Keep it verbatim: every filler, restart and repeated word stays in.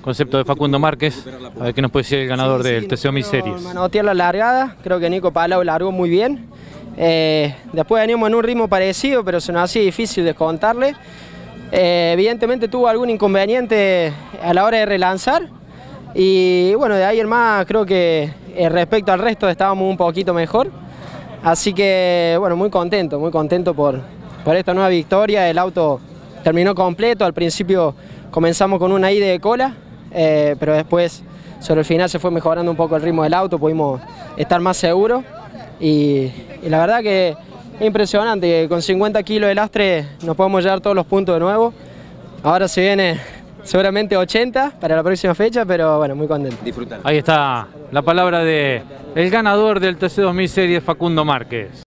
concepto de Facundo Márquez. A ver qué nos puede decir el ganador sí, del sí, T C dos mil Series. Manotear la largada, creo que Nico Palau largó muy bien. Eh, después veníamos en un ritmo parecido, pero se nos hacía difícil descontarle. Eh, evidentemente tuvo algún inconveniente a la hora de relanzar. Y bueno, de ahí en más creo que eh, respecto al resto estábamos un poquito mejor. Así que bueno, muy contento, muy contento por, por esta nueva victoria. El auto terminó completo, al principio comenzamos con una ida de cola, eh, pero después sobre el final se fue mejorando un poco el ritmo del auto, pudimos estar más seguros y, y la verdad que es impresionante que con cincuenta kilos de lastre nos podemos llevar todos los puntos de nuevo. Ahora se viene seguramente ochenta para la próxima fecha, pero bueno, muy contento. Ahí está la palabra de el ganador del T C dos mil Series, Facundo Márquez.